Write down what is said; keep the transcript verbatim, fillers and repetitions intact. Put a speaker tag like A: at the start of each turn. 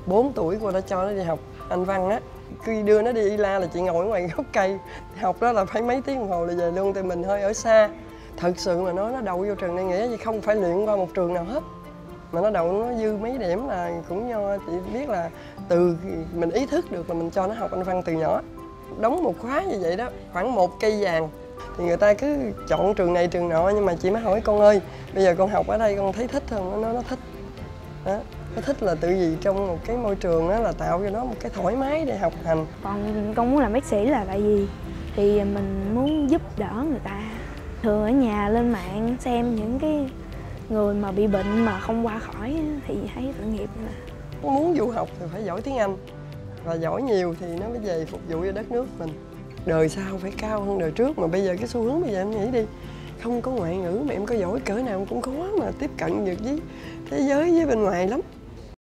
A: bốn tuổi cô đã cho nó đi học Anh văn á. Khi đưa nó đi y la là chị ngồi ngoài gốc cây học, đó là phải mấy tiếng đồng hồ là về luôn, tại mình hơi ở xa. Thật sự mà nói nó đậu vô trường này nghĩa gì không phải luyện qua một trường nào hết, mà nó đậu nó dư mấy điểm là cũng do chị biết là từ mình ý thức được là mình cho nó học Anh văn từ nhỏ. Đóng một khóa như vậy đó khoảng một cây vàng thì người ta cứ chọn trường này trường nọ, nhưng mà chị mới hỏi con ơi bây giờ con học ở đây con thấy thích không? Nó nói nó thích đó. Nó thích là tự vì trong một cái môi trường đó là tạo cho nó một cái thoải mái để học hành.
B: Còn con muốn làm bác sĩ là tại vì thì mình muốn giúp đỡ người ta. Thường ở nhà lên mạng xem những cái người mà bị bệnh mà không qua khỏi thì thấy tội nghiệp là
A: muốn du học thì phải giỏi tiếng Anh, và giỏi nhiều thì nó mới về phục vụ cho đất nước mình. Đời sau phải cao hơn đời trước, mà bây giờ cái xu hướng bây giờ em nghĩ đi, không có ngoại ngữ mà em có giỏi cỡ nào cũng khó mà tiếp cận được với thế giới với bên ngoài lắm.